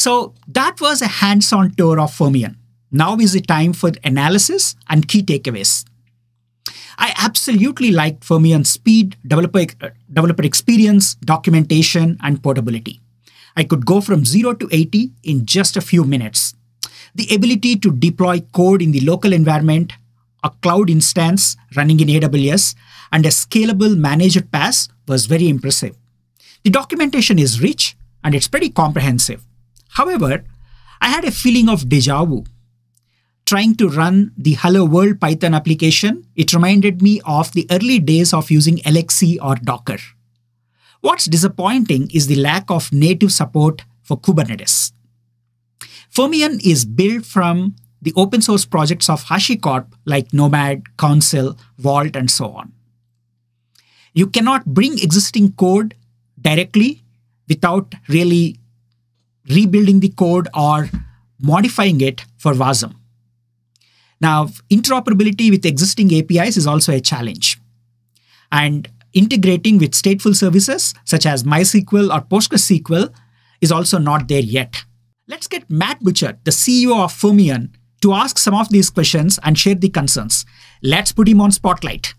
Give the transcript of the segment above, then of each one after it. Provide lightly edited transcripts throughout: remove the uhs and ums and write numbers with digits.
So that was a hands-on tour of Fermyon. Now is the time for analysis and key takeaways. I absolutely liked Fermyon's speed, developer experience, documentation, and portability. I could go from 0 to 80 in just a few minutes. The ability to deploy code in the local environment, a cloud instance running in AWS, and a scalable managed PaaS was very impressive. The documentation is rich and it's pretty comprehensive. However, I had a feeling of déjà vu. Trying to run the Hello World Python application, it reminded me of the early days of using LXC or Docker. What's disappointing is the lack of native support for Kubernetes. Fermyon is built from the open source projects of HashiCorp like Nomad, Council, Vault, and so on. You cannot bring existing code directly without really rebuilding the code or modifying it for WASM. Now, interoperability with existing APIs is also a challenge. And integrating with stateful services such as MySQL or PostgreSQL is also not there yet. Let's get Matt Butcher, the CEO of Fermyon, to ask some of these questions and share the concerns. Let's put him on spotlight.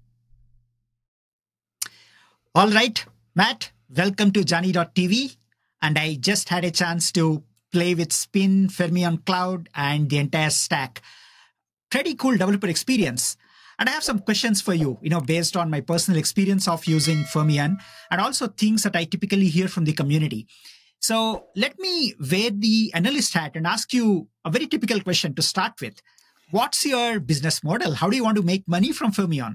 All right, Matt, welcome to Jani.tv. And I just had a chance to play with Spin, Fermyon Cloud, and the entire stack. Pretty cool developer experience. And I have some questions for you, based on my personal experience of using Fermyon and also things that I typically hear from the community. So let me wear the analyst hat and ask you a very typical question to start with. What's your business model? How do you want to make money from Fermyon?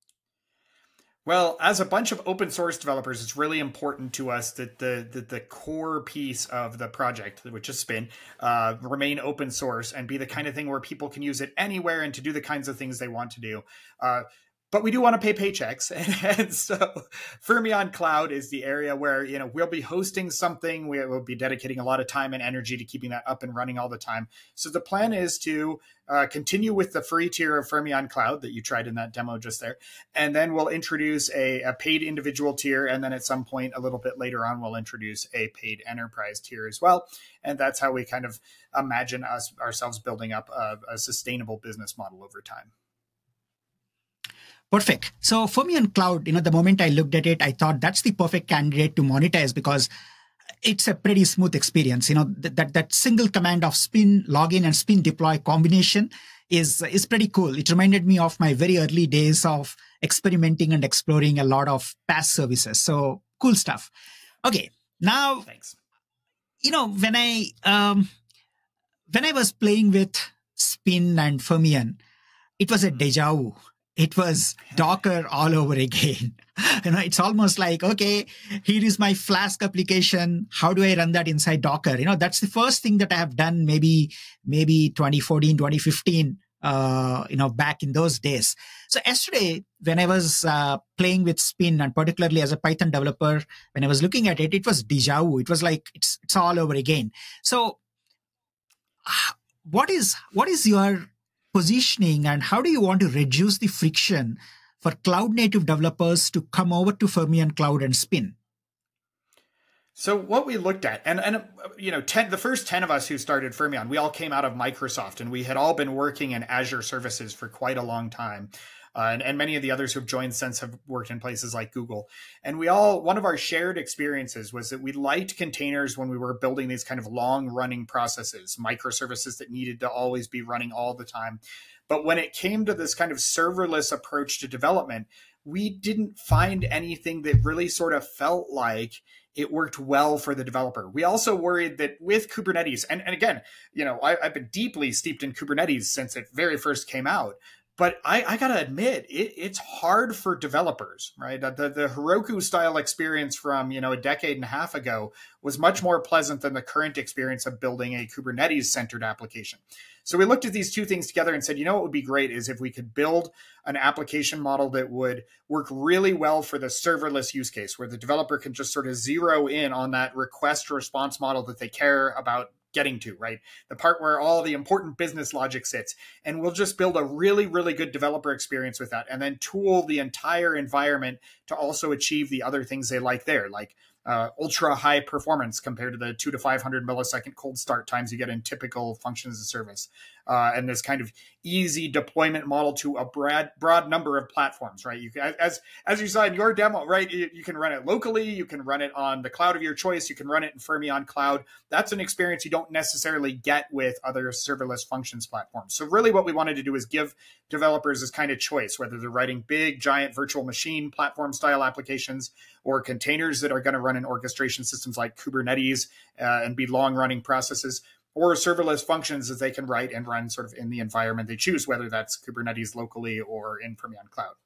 Well, as a bunch of open source developers, it's really important to us that the core piece of the project, which is Spin, remain open source and be the kind of thing where people can use it anywhere and to do the kinds of things they want to do. But we do want to pay paychecks. And so Fermyon Cloud is the area where, we'll be hosting something. We will be dedicating a lot of time and energy to keeping that up and running all the time. So the plan is to continue with the free tier of Fermyon Cloud that you tried in that demo just there. And then we'll introduce a paid individual tier. And then at some point a little bit later on, we'll introduce a paid enterprise tier as well. And that's how we kind of imagine ourselves building up a sustainable business model over time. Perfect. So Fermyon Cloud, the moment I looked at it, I thought that's the perfect candidate to monetize because it's a pretty smooth experience. That single command of Spin login and Spin deploy combination is pretty cool. It reminded me of my very early days of experimenting and exploring a lot of PaaS services. So cool stuff. Okay, now, thanks. When I was playing with Spin and Fermyon, it was a déjà vu. It was Docker all over again. It's almost like, okay, here is my Flask application. How do I run that inside Docker? That's the first thing that I have done maybe 2014, 2015, back in those days. So yesterday, when I was playing with Spin, and particularly as a Python developer, when I was looking at it, it was déjà vu. It was like, it's all over again. So what is your positioning and how do you want to reduce the friction for cloud native developers to come over to Fermyon Cloud and Spin? So what we looked at, and the first 10 of us who started Fermyon, we all came out of Microsoft and we had all been working in Azure services for quite a long time. And many of the others who have joined since have worked in places like Google. And one of our shared experiences was that we liked containers when we were building these kind of long running processes, microservices that needed to always be running all the time. But when it came to this kind of serverless approach to development, we didn't find anything that really sort of felt like it worked well for the developer. We also worried that with Kubernetes, and again, I've been deeply steeped in Kubernetes since it very first came out. But I got to admit, it's hard for developers, right? The Heroku style experience from, a decade and a half ago was much more pleasant than the current experience of building a Kubernetes centered application. So we looked at these two things together and said, what would be great is if we could build an application model that would work really well for the serverless use case, where the developer can just sort of zero in on that request response model that they care about getting to, right? The part where all the important business logic sits. And we'll just build a really, really good developer experience with that and then tool the entire environment to also achieve the other things they like there, like ultra high performance compared to the 2 to 500 millisecond cold start times you get in typical functions as a service. And this kind of easy deployment model to a broad number of platforms, right? You can, as you saw in your demo, right? You can run it locally, you can run it on the cloud of your choice, you can run it in Fermyon Cloud. That's an experience you don't necessarily get with other serverless functions platforms. So really what we wanted to do is give developers this kind of choice, whether they're writing big, giant virtual machine platform style applications or containers that are going to run in orchestration systems like Kubernetes and be long running processes, or serverless functions that they can write and run sort of in the environment they choose, whether that's Kubernetes locally or in Fermyon Cloud.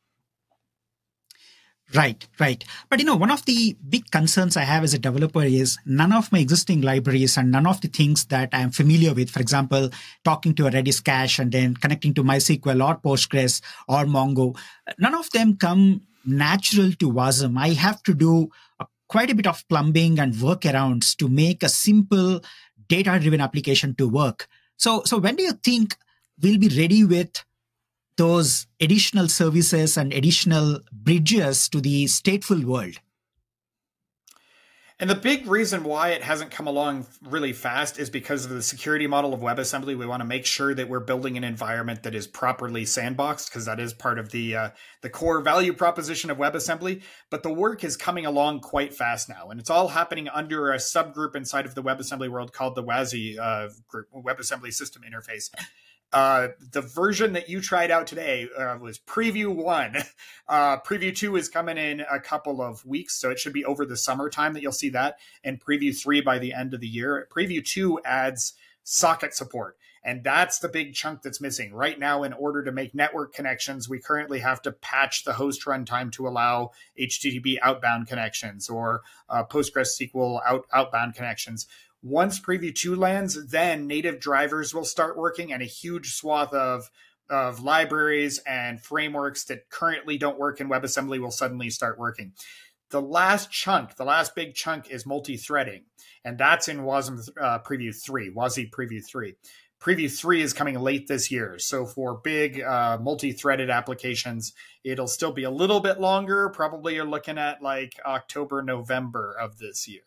Right. But one of the big concerns I have as a developer is none of my existing libraries and none of the things that I'm familiar with, for example, talking to a Redis cache and then connecting to MySQL or Postgres or Mongo, none of them come natural to WASM. I have to do quite a bit of plumbing and workarounds to make a simple data-driven application to work. So when do you think we'll be ready with those additional services and additional bridges to the stateful world? And the big reason why it hasn't come along really fast is because of the security model of WebAssembly. We want to make sure that we're building an environment that is properly sandboxed, because that is part of the core value proposition of WebAssembly. But the work is coming along quite fast now, and it's all happening under a subgroup inside of the WebAssembly world called the WASI group, WebAssembly System Interface. The version that you tried out today was Preview 1. Preview 2 is coming in a couple of weeks, so it should be over the summertime that you'll see that, and Preview 3 by the end of the year. Preview 2 adds socket support, and that's the big chunk that's missing. Right now, in order to make network connections, we currently have to patch the host runtime to allow HTTP outbound connections or PostgreSQL outbound connections. Once Preview 2 lands, then native drivers will start working, and a huge swath of libraries and frameworks that currently don't work in WebAssembly will suddenly start working. The last big chunk is multi-threading, and that's in WASM Preview 3, WASI Preview 3. Preview 3 is coming late this year, so for big multi-threaded applications, it'll still be a little bit longer. Probably you're looking at like October, November of this year.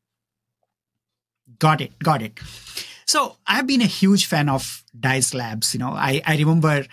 Got it. So I've been a huge fan of DICE Labs. I remember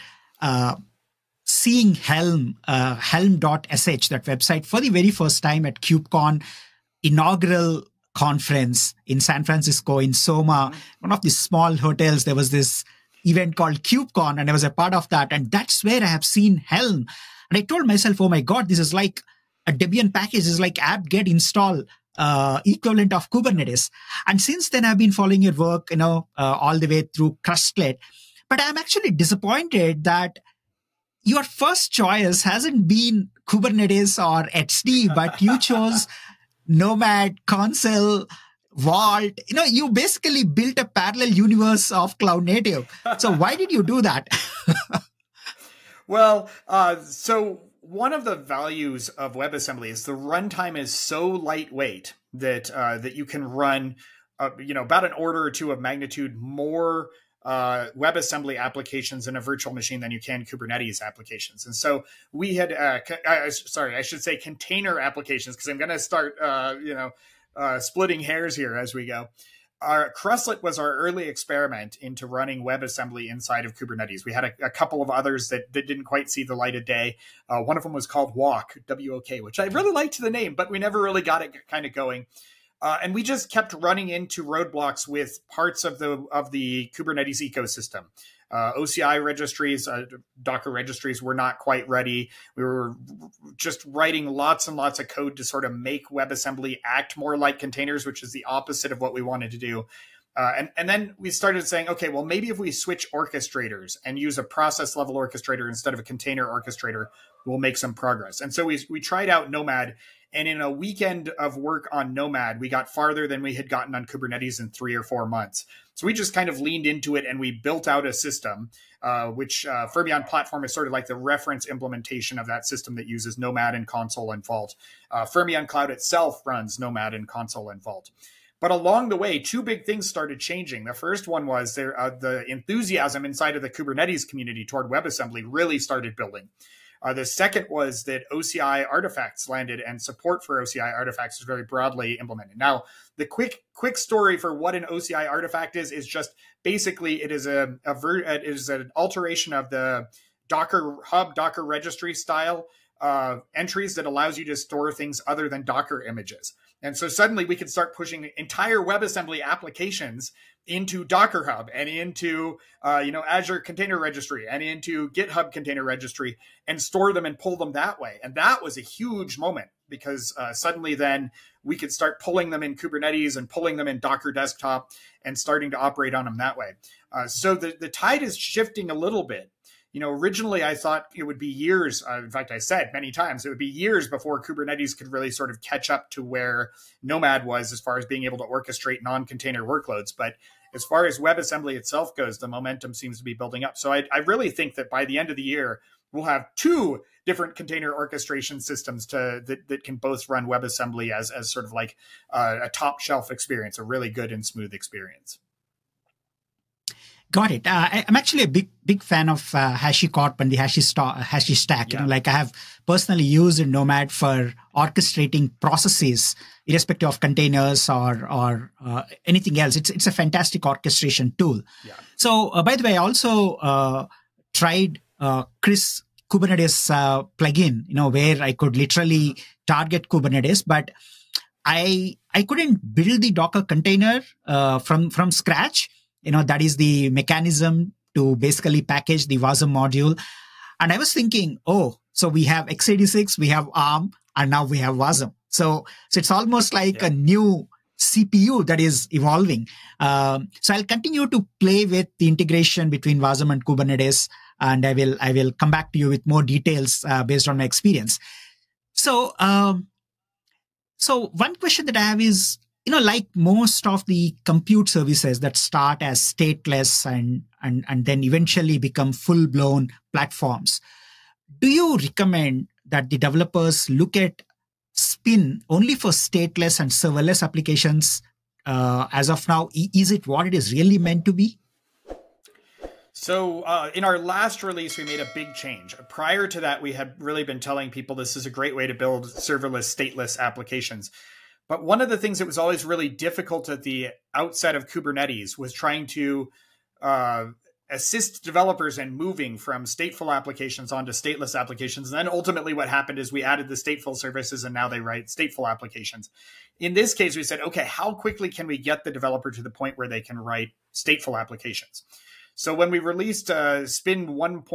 seeing Helm, helm.sh, that website, for the very first time at KubeCon inaugural conference in San Francisco in Soma, one of these small hotels. There was this event called KubeCon, and I was a part of that. And that's where I have seen Helm. And I told myself, oh my God, this is like a Debian package. This is like apt-get install. Equivalent of Kubernetes. And since then, I've been following your work, all the way through Crustlet. But I'm actually disappointed that your first choice hasn't been Kubernetes or XD, but you chose Nomad, Consul, Vault. You basically built a parallel universe of cloud native. So why did you do that? Well, so one of the values of WebAssembly is the runtime is so lightweight that that you can run, about an order or two of magnitude more WebAssembly applications in a virtual machine than you can Kubernetes applications. And so we had, I should say container applications, because I'm going to start, splitting hairs here as we go. Our Crustlet was our early experiment into running WebAssembly inside of Kubernetes. We had a couple of others that didn't quite see the light of day. One of them was called WOK, W-O-K, which I really liked the name, but we never really got it kind of going. And we just kept running into roadblocks with parts of the Kubernetes ecosystem. OCI registries, Docker registries were not quite ready. We were just writing lots and lots of code to sort of make WebAssembly act more like containers, which is the opposite of what we wanted to do. And then we started saying, okay, well, maybe if we switch orchestrators and use a process level orchestrator instead of a container orchestrator, we'll make some progress. And so we tried out Nomad. And in a weekend of work on Nomad, we got farther than we had gotten on Kubernetes in 3 or 4 months. So we just kind of leaned into it and we built out a system, which Fermyon platform is sort of like the reference implementation of that system that uses Nomad and Consul and Vault. Fermyon Cloud itself runs Nomad and Consul and Vault. But along the way, 2 big things started changing. The first one was the enthusiasm inside of the Kubernetes community toward WebAssembly really started building. The second was that OCI artifacts landed, and support for OCI artifacts was very broadly implemented. Now, the quick story for what an OCI artifact is just basically it is an alteration of the Docker Hub, Docker registry style entries that allows you to store things other than Docker images. And so suddenly we could start pushing entire WebAssembly applications into Docker Hub and into Azure Container Registry and into GitHub Container Registry and store them and pull them that way. And that was a huge moment because suddenly then we could start pulling them in Kubernetes and pulling them in Docker Desktop and starting to operate on them that way. So the tide is shifting a little bit. Originally I thought it would be years. In fact, I said many times it would be years before Kubernetes could really sort of catch up to where Nomad was as far as being able to orchestrate non-container workloads. But as far as WebAssembly itself goes, the momentum seems to be building up. So I really think that by the end of the year, we'll have 2 different container orchestration systems that can both run WebAssembly as sort of like a top shelf experience, a really good and smooth experience. Got it. I'm actually a big fan of HashiCorp and the Hashi stack. Yeah. I have personally used Nomad for orchestrating processes, irrespective of containers or anything else. It's a fantastic orchestration tool. Yeah. So, by the way, I also tried Chris Kubernetes plugin, where I could literally target Kubernetes, but I couldn't build the Docker container from scratch. That is the mechanism to basically package the WASM module. And I was thinking, so we have x86, we have ARM, and now we have WASM. So it's almost like a new CPU that is evolving. So I'll continue to play with the integration between WASM and Kubernetes, and I will come back to you with more details based on my experience. So one question that I have is, like most of the compute services that start as stateless and then eventually become full-blown platforms, do you recommend that the developers look at Spin only for stateless and serverless applications as of now? Is it what it is really meant to be? So in our last release, we made a big change. Prior to that, we had really been telling people this is a great way to build serverless, stateless applications. But one of the things that was always really difficult at the outset of Kubernetes was trying to assist developers in moving from stateful applications onto stateless applications. And then ultimately what happened is we added the stateful services and now they write stateful applications. In this case, we said, okay, how quickly can we get the developer to the point where they can write stateful applications? So when we released Spin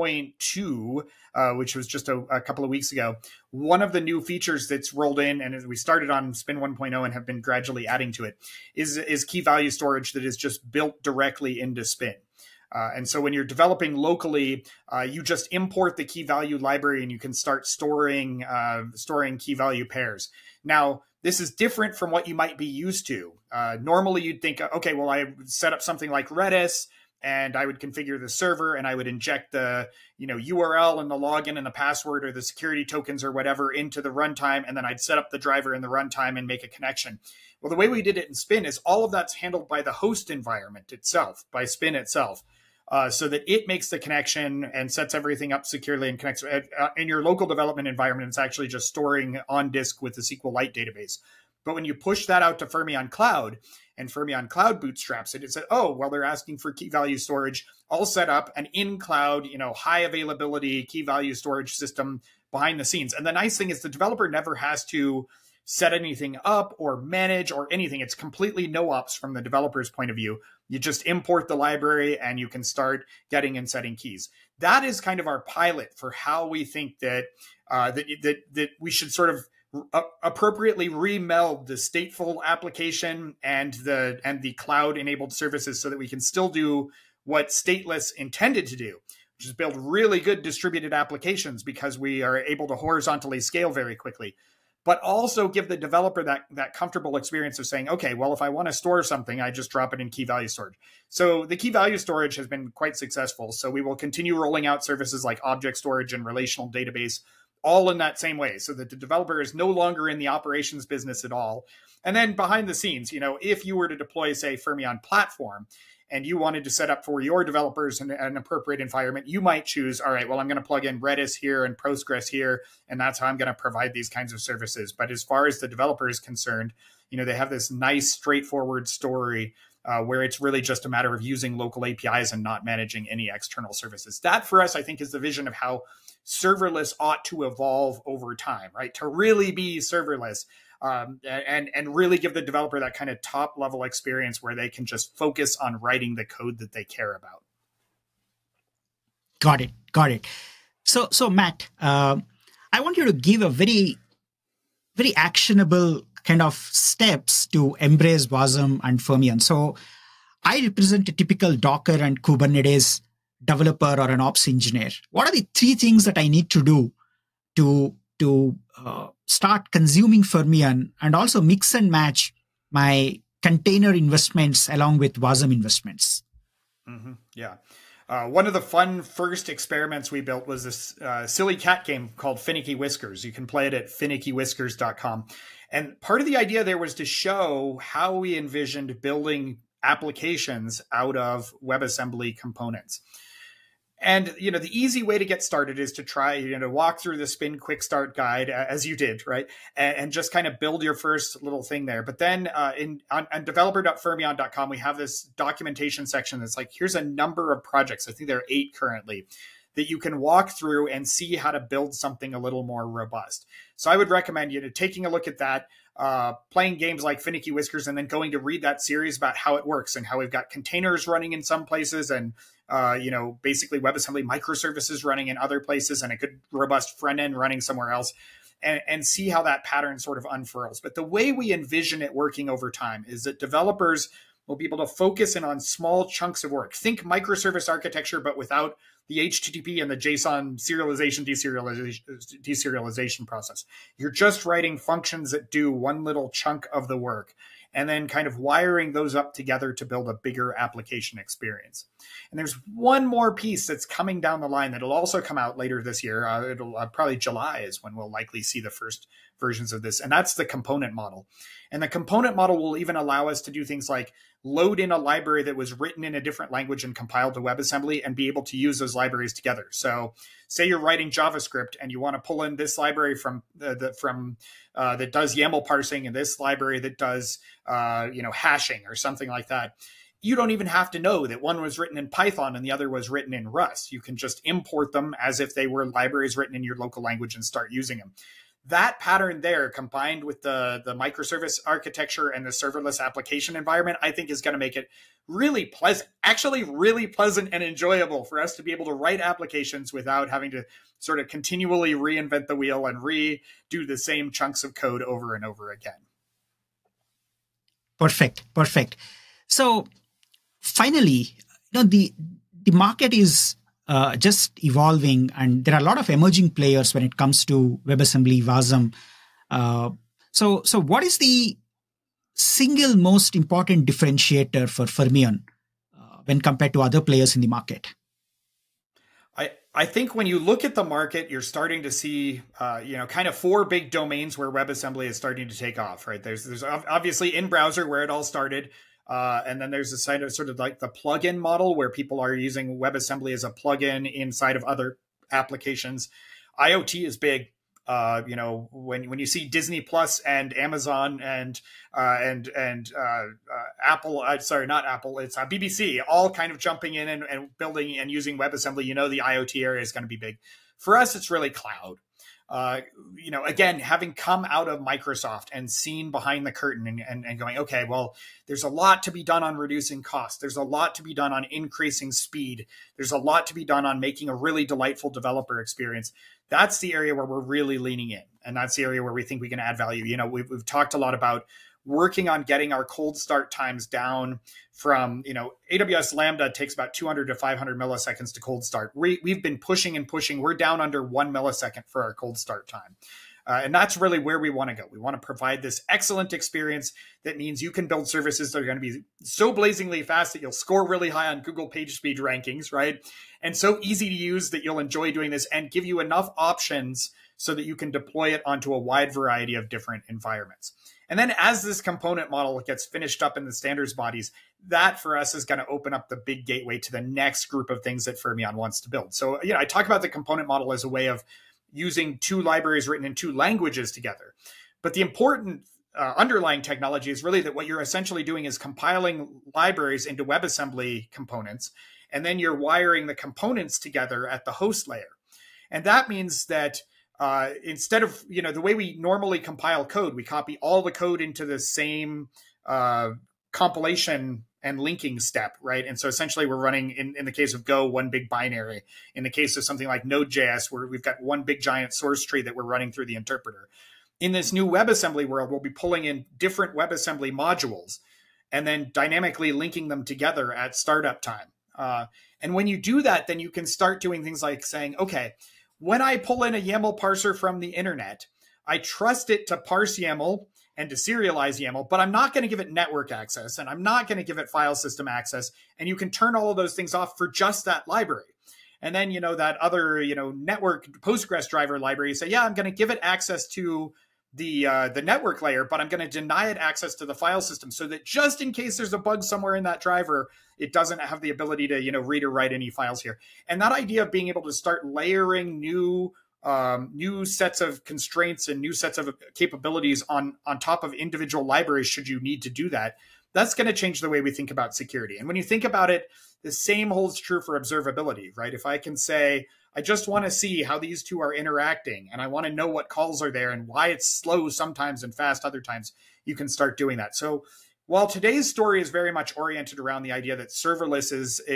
1.2, which was just a couple of weeks ago, one of the new features that's rolled in, and we started on Spin 1.0 and have been gradually adding to it, is key value storage that is just built directly into Spin. And so when you're developing locally, you just import the key value library and you can start storing key value pairs. Now, this is different from what you might be used to. Normally, you'd think, okay, well, I set up something like Redis, and I would configure the server and I would inject the URL and the login and the password or the security tokens or whatever into the runtime. And then I'd set up the driver in the runtime and make a connection. Well, the way we did it in Spin is all of that's handled by the host environment itself, by Spin itself, so that it makes the connection and sets everything up securely and connects. In your local development environment, it's actually just storing on disk with the SQLite database. But when you push that out to Fermyon Cloud, and Fermyon Cloud bootstraps it, it said, oh, well, they're asking for key value storage. I'll set up an in-cloud, high availability key value storage system behind the scenes. And the nice thing is the developer never has to set anything up or manage or anything. It's completely no ops from the developer's point of view. You just import the library and you can start getting and setting keys. That is kind of our pilot for how we think that that we should sort of appropriately remeld the stateful application and the cloud enabled services so that we can still do what stateless intended to do, which is build really good distributed applications because we are able to horizontally scale very quickly, but also give the developer that comfortable experience of saying, okay, well, if I want to store something, I just drop it in key value storage. So the key value storage has been quite successful. So we will continue rolling out services like object storage and relational database, all in that same way, so that the developer is no longer in the operations business at all. And then behind the scenes, if you were to deploy, say, Fermyon Platform, and you wanted to set up for your developers an appropriate environment, you might choose, all right, well, I'm going to plug in Redis here and Postgres here, and that's how I'm going to provide these kinds of services. But as far as the developer is concerned, they have this nice, straightforward story where it's really just a matter of using local APIs and not managing any external services. That, for us, I think, is the vision of how serverless ought to evolve over time, right? To really be serverless and really give the developer that kind of top level experience where they can just focus on writing the code that they care about. Got it. Got it. So Matt, I want you to give a very, very actionable kind of steps to embrace WASM and Fermyon. So I represent a typical Docker and Kubernetes developer or an ops engineer. What are the 3 things that I need to do to start consuming Fermyon and also mix and match my container investments along with WASM investments? Mm-hmm. Yeah. One of the fun first experiments we built was this silly cat game called Finicky Whiskers. You can play it at finickiwhiskers.com. And part of the idea there was to show how we envisioned building applications out of WebAssembly components. And, the easy way to get started is to try, walk through the Spin Quick Start guide as you did, right? And just kind of build your first little thing there. But then on developer.fermyon.com, we have this documentation section that's like, here's a number of projects. I think there are 8 currently that you can walk through and see how to build something a little more robust. So I would recommend, taking a look at that, playing games like Finicky Whiskers, and then going to read that series about how it works and how we've got containers running in some places and, basically WebAssembly microservices running in other places and a good robust front end running somewhere else, and see how that pattern sort of unfurls. But the way we envision it working over time is that developers will be able to focus in on small chunks of work. Think microservice architecture, but without the HTTP and the JSON serialization, deserialization process. You're just writing functions that do one little chunk of the work and then kind of wiring those up together to build a bigger application experience. And there's one more piece that's coming down the line that'll also come out later this year. It'll probably July is when we'll likely see the first versions of this. And that's the component model. And the component model will even allow us to do things like load in a library that was written in a different language and compiled to WebAssembly and be able to use those libraries together. So say you're writing JavaScript and you want to pull in this library from that does YAML parsing and this library that does hashing or something like that. You don't even have to know that one was written in Python and the other was written in Rust. You can just import them as if they were libraries written in your local language and start using them. That pattern there, combined with the microservice architecture and the serverless application environment, I think is going to make it really pleasant, actually really pleasant and enjoyable for us to be able to write applications without having to sort of continually reinvent the wheel and redo the same chunks of code over and over again. Perfect. So finally, the market is just evolving, and there are a lot of emerging players when it comes to WebAssembly, WASM. So what is the single most important differentiator for Fermyon when compared to other players in the market? I think when you look at the market, you're starting to see, kind of 4 big domains where WebAssembly is starting to take off, right? There's obviously in browser where it all started. And then there's a side of sort of like the plugin model where people are using WebAssembly as a plugin inside of other applications. IoT is big. When you see Disney Plus and Amazon and Apple, sorry, not Apple, it's BBC, all kind of jumping in and building and using WebAssembly, the IoT area is going to be big. For us, it's really cloud. Again, having come out of Microsoft and seen behind the curtain and going, okay, well, there's a lot to be done on reducing costs. There's a lot to be done on increasing speed. There's a lot to be done on making a really delightful developer experience. That's the area where we're really leaning in. And that's the area where we think we can add value. We've talked a lot about working on getting our cold start times down from, AWS Lambda takes about 200 to 500 milliseconds to cold start. We've been pushing and pushing. We're down under 1 millisecond for our cold start time. And that's really where we want to go. We want to provide this excellent experience that means you can build services that are going to be so blazingly fast that you'll score really high on Google PageSpeed rankings, right? And so easy to use that you'll enjoy doing this and give you enough options so that you can deploy it onto a wide variety of different environments. And then as this component model gets finished up in the standards bodies, that for us is going to open up the big gateway to the next group of things that Fermyon wants to build. So, I talk about the component model as a way of using two libraries written in two languages together. But the important underlying technology is really that what you're essentially doing is compiling libraries into WebAssembly components, and then you're wiring the components together at the host layer. And that means that instead of, the way we normally compile code, we copy all the code into the same compilation and linking step, right? And so essentially we're running, in the case of Go, one big binary. In the case of something like Node.js, where we've got one big giant source tree that we're running through the interpreter. In this new WebAssembly world, we'll be pulling in different WebAssembly modules and then dynamically linking them together at startup time. And when you do that, then you can start doing things like saying, okay, when I pull in a YAML parser from the internet, I trust it to parse YAML and to serialize YAML, but I'm not going to give it network access, and I'm not going to give it file system access. And you can turn all of those things off for just that library. And then, that other, network Postgres driver library, you say, yeah, I'm going to give it access to the network layer, but I'm going to deny it access to the file system so that just in case there's a bug somewhere in that driver, it doesn't have the ability to, read or write any files here. And that idea of being able to start layering new sets of constraints and new sets of capabilities on top of individual libraries, should you need to do that, that's going to change the way we think about security. And when you think about it, the same holds true for observability, right? If I can say, I just want to see how these two are interacting, and I want to know what calls are there and why it's slow sometimes and fast other times, you can start doing that. So while today's story is very much oriented around the idea that serverless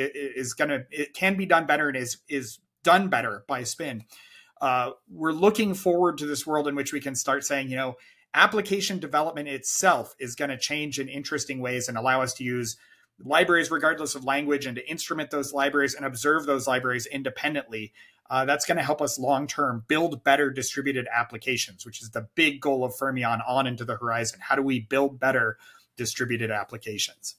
it can be done better and is done better by Spin, we're looking forward to this world in which we can start saying, application development itself is going to change in interesting ways and allow us to use libraries regardless of language and to instrument those libraries and observe those libraries independently. That's going to help us long-term build better distributed applications, which is the big goal of Fermyon on into the horizon. How do we build better distributed applications?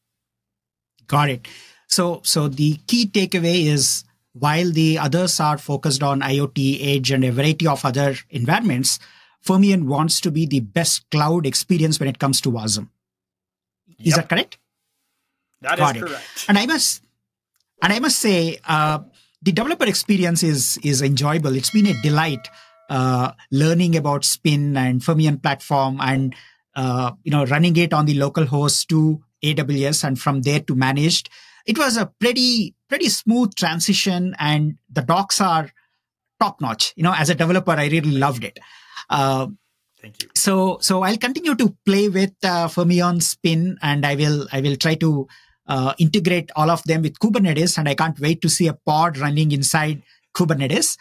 Got it. So the key takeaway is, while the others are focused on IoT, Edge, and a variety of other environments, Fermyon wants to be the best cloud experience when it comes to WASM. Is that correct? That is correct. And I must say, the developer experience is enjoyable. It's been a delight learning about Spin and Fermyon platform, and running it on the local host to AWS and from there to managed. It was a pretty smooth transition, and the docs are top notch. As a developer, I really loved it. Thank you. So I'll continue to play with Fermyon Spin, and I will try to integrate all of them with Kubernetes, and I can't wait to see a pod running inside Kubernetes.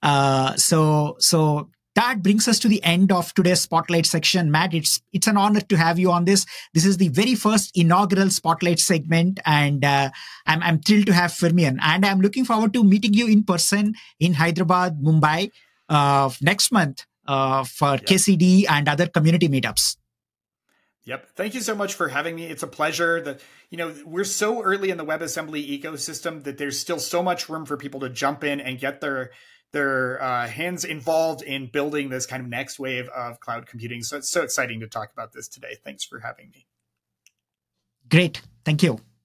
So that brings us to the end of today's Spotlight section. Matt, it's an honor to have you on this. This is the very first inaugural Spotlight segment, and I'm thrilled to have Fermyon, and I'm looking forward to meeting you in person in Hyderabad, Mumbai next month for KCD and other community meetups. Yep. Thank you so much for having me. It's a pleasure. We're so early in the WebAssembly ecosystem that there's still so much room for people to jump in and get their hands involved in building this kind of next wave of cloud computing. So it's so exciting to talk about this today. Thanks for having me. Great. Thank you.